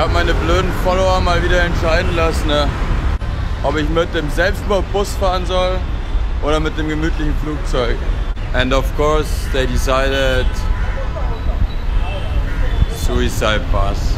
habe meine blöden Follower mal wieder entscheiden lassen, ne? Ob ich mit dem Selbstbus fahren soll oder mit dem gemütlichen Flugzeug. And of course they decided suicide bus.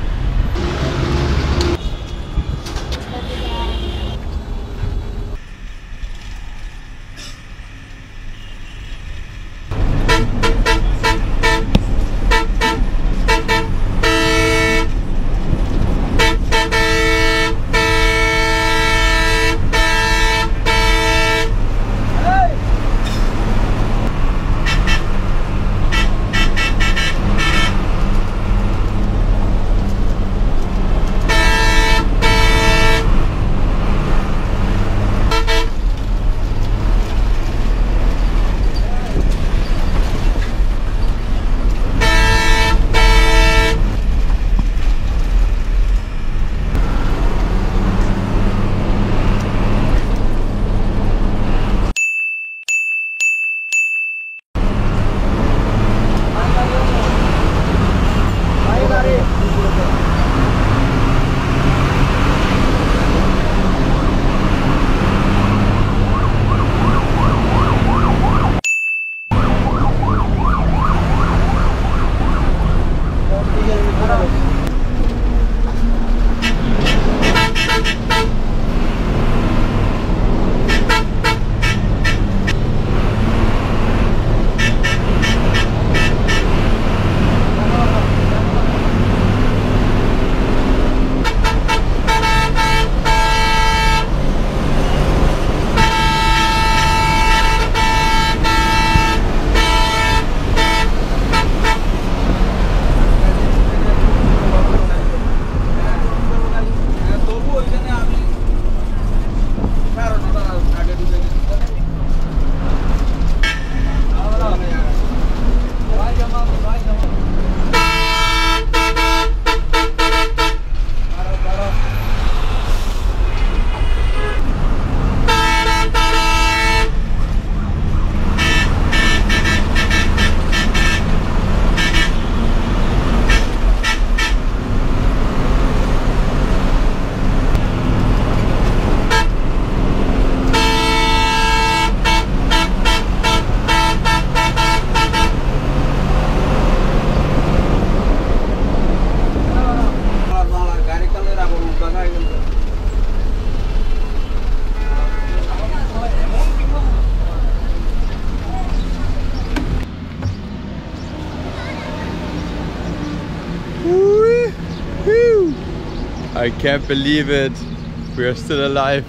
I can't believe it. We are still alive.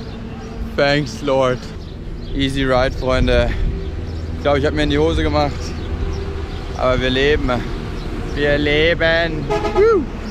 Thanks, Lord. Easy ride, Freunde. Ich glaube, ich habe mir in die Hose gemacht. Aber wir leben. Wir leben. Woo.